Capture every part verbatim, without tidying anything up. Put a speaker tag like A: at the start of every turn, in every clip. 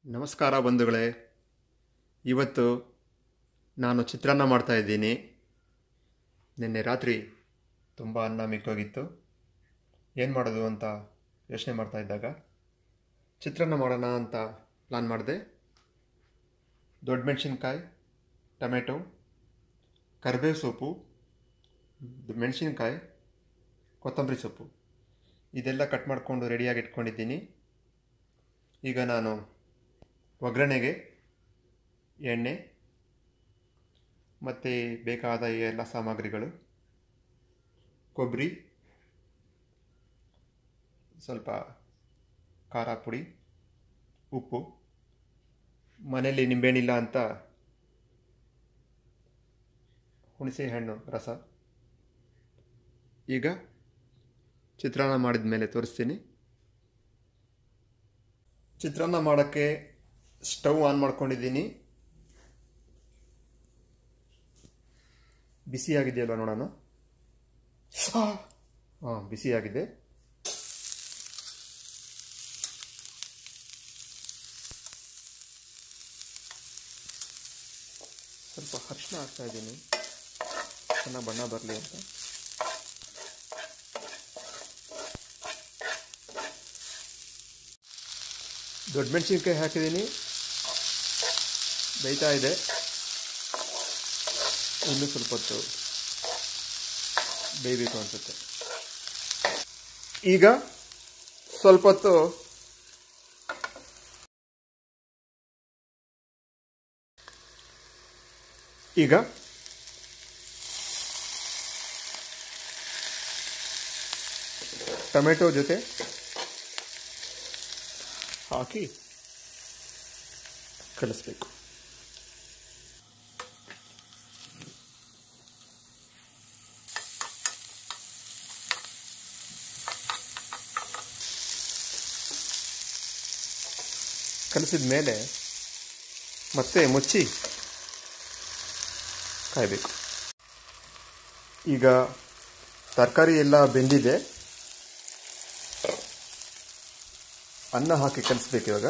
A: ನಮಸ್ಕಾರ ಬಂಧುಗಳೇ. ಇವತ್ತು ನಾನು ಚಿತ್ರಾನ್ನ ಮಾಡ್ತಾ ಇದ್ದೀನಿ. ನಿನ್ನೆ ರಾತ್ರಿ ತುಂಬ ಅನ್ನ ಮಿಕ್ಕೋಗಿತ್ತು. ಏನು ಮಾಡೋದು ಅಂತ ಯೋಚನೆ ಮಾಡ್ತಾ ಇದ್ದಾಗ ಚಿತ್ರಾನ್ನ ಮಾಡೋಣ ಅಂತ ಪ್ಲಾನ್ ಮಾಡಿದೆ. ದೊಡ್ಡ ಮೆಣಸಿನ್ಕಾಯಿ, ಟೊಮೆಟೊ, ಕರಿಬೇವು ಸೊಪ್ಪು, ಮೆಣಸಿನ್ಕಾಯಿ, ಕೊತ್ತಂಬರಿ ಸೊಪ್ಪು ಇದೆಲ್ಲ ಕಟ್ ಮಾಡಿಕೊಂಡು ರೆಡಿಯಾಗಿ ಇಟ್ಕೊಂಡಿದ್ದೀನಿ. ಈಗ ನಾನು ಒಗ್ಗರಣೆಗೆ ಎಣ್ಣೆ ಮತ್ತು ಬೇಕಾದ ಎಲ್ಲ ಸಾಮಗ್ರಿಗಳು, ಕೊಬ್ಬರಿ, ಸ್ವಲ್ಪ ಖಾರ ಪುಡಿ, ಉಪ್ಪು, ಮನೆಯಲ್ಲಿ ನಿಂಬೆಹಣ್ಣಿಲ್ಲ ಅಂತ ಹುಣಸೆ ಹಣ್ಣು ರಸ. ಈಗ ಚಿತ್ರಾನ್ನ ಮಾಡಿದ ಮೇಲೆ ತೋರಿಸ್ತೀನಿ. ಚಿತ್ರಾನ್ನ ಮಾಡೋಕ್ಕೆ ಸ್ಟವ್ ಆನ್ ಮಾಡ್ಕೊಂಡಿದ್ದೀನಿ. ಬಿಸಿಯಾಗಿದೆಯಲ್ವ ನೋಡೋಣ. ಹಾಂ, ಬಿಸಿಯಾಗಿದೆ. ಸ್ವಲ್ಪ ಅರಿಶಿನ ಹಾಕ್ತಾ ಇದ್ದೀನಿ, ಚೆನ್ನಾಗಿ ಬಣ್ಣ ಬರಲಿ ಅಂತ. ದೊಡ್ಡ ಮೆಣಸಿನ್ಕಾಯಿ ಹಾಕಿದ್ದೀನಿ, ಬೇಯ್ತಾ ಇದೆ. ಇನ್ನೂ ಸ್ವಲ್ಪ ಹೊತ್ತು ಬೇಯಬೇಕು ಅನಿಸುತ್ತೆ. ಈಗ ಸ್ವಲ್ಪ ಹೊತ್ತು ಈಗ ಟೊಮೆಟೊ ಜೊತೆ ಹಾಕಿ ಕಲಿಸ್ಬೇಕು. ಕಲಿಸಿದ ಮೇಲೆ ಮತ್ತೆ ಮುಚ್ಚಿ ಕಾಯಬೇಕು. ಈಗ ತರಕಾರಿ ಎಲ್ಲ ಬೆಂದಿದೆ, ಅನ್ನ ಹಾಕಿ ಕಲಿಸ್ಬೇಕು. ಇವಾಗ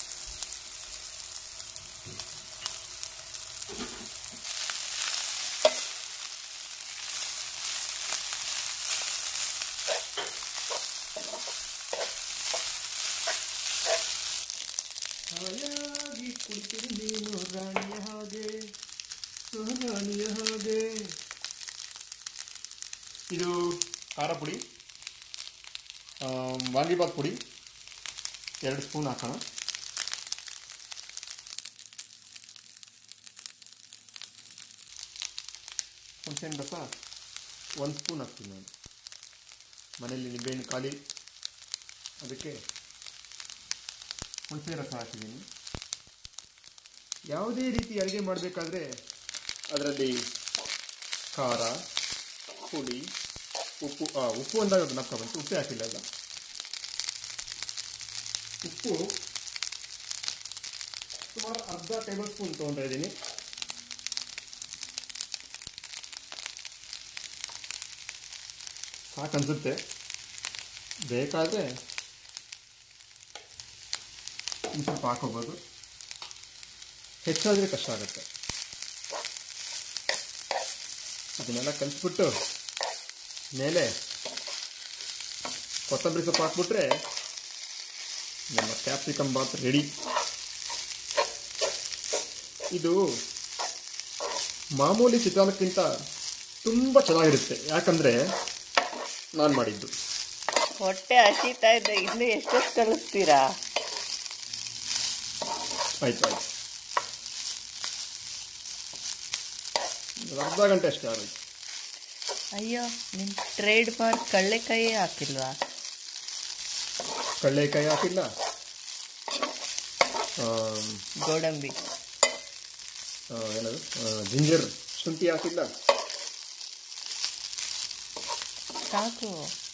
A: ಹಾಯಾಗಿ ಕುಳಿತಿರು ನೀನು ರಾಣಿಯ ಹಾಗೆ, ರಾಣಿಯ ಹಾಗೆ. ಇದು ಖಾರ ಪುಡಿ, ವಾಂಗಿಬಾತ್ ಪುಡಿ ಎರಡು ಸ್ಪೂನ್ ಹಾಕೋಣ. ಹುಣಸೆಹಣ್ಣು ರಸ ಒಂದು ಸ್ಪೂನ್ ಹಾಕ್ತೀನಿ ನಾನು. ಮನೆಯಲ್ಲಿ ನಿಂಬೆಹಣ್ಣು ಖಾಲಿ, ಅದಕ್ಕೆ ಹುಣಸೆ ರಸ ಹಾಕಿದ್ದೀನಿ. ಯಾವುದೇ ರೀತಿ ಅಡುಗೆ ಮಾಡಬೇಕಾದ್ರೆ ಅದರಲ್ಲಿ ಖಾರ, ಪುಡಿ, ಉಪ್ಪು ಉಪ್ಪು ಅಂದಾಗ ಅದು ನಕ್ಕ ಬಂತು, ಉಪ್ಪೇ ಹಾಕಿಲ್ಲ. ಅಲ್ಲ, ಉಪ್ಪು ಸುಮಾರು ಅರ್ಧ ಟೇಬಲ್ ಸ್ಪೂನ್ ತೊಗೊಳ್ತಾ ಇದ್ದೀನಿ. ಸಾಕನ್ಸುತ್ತೆ. ಬೇಕಾದರೆ ಇನ್ನು ಸ್ವಲ್ಪ ಹಾಕೋಬೋದು, ಹೆಚ್ಚಾದರೆ ಕಷ್ಟ ಆಗುತ್ತೆ. ಅದನ್ನೆಲ್ಲ ಕಲಿಸ್ಬಿಟ್ಟು ಮೇಲೆ ಕೊತ್ತಂಬರಿ ಸೊಪ್ಪು ಹಾಕ್ಬಿಟ್ರೆ ನಮ್ಮ ಕ್ಯಾಪ್ಸಿಕಮ್ ಬಾತ್ ರೆಡಿ. ಇದು ಮಾಮೂಲಿ ಚಿತ್ರಾನ್ನಕ್ಕಿಂತ ತುಂಬ ಚೆನ್ನಾಗಿರುತ್ತೆ, ಯಾಕಂದರೆ ನಾನು ಮಾಡಿದ್ದು.
B: ಹೊಟ್ಟೆ ಹಸಿತಾ ಇದ್ದ, ಇನ್ನು ಎಷ್ಟೊತ್ತು ಕಲಿಸ್ತೀರಾ?
A: ಆಯ್ತು ಆಯ್ತು, ಅರ್ಧ ಗಂಟೆ ಅಷ್ಟೇ ಆಗೋಯ್ತು.
B: ಅಯ್ಯೋ, ನಿಮ್ಮ ಟ್ರೇಡ್ ಮಾರ್ಕ್ ಕಳ್ಳೆಕಾಯಿ ಹಾಕಿಲ್ವಾ?
A: ಕಡಲೆಕಾಯಿ ಹಾಕಿಲ್ಲ,
B: ಗೋಡಂಬಿ,
A: ಏನದು ಜಿಂಜರ್, ಶುಂಠಿ ಹಾಕಿಲ್ಲ.
B: ಸಾಕು.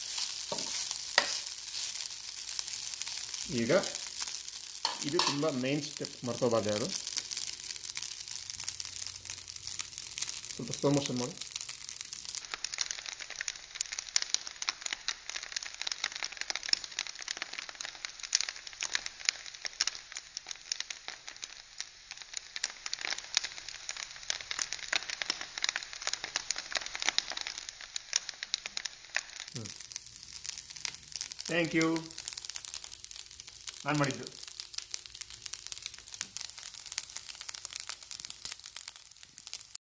A: ಈಗ ಇದು ತುಂಬ ಮೇನ್ ಸ್ಟೆಪ್, ಮರ್ತೋಬಾರ್ದು ಯಾರು. ಸ್ವಲ್ಪ ಸ್ಲೋ ಮೋಷನ್ ಮಾಡಿ. Thank you. ನಾನು ಮಾಡಿದ್ದು.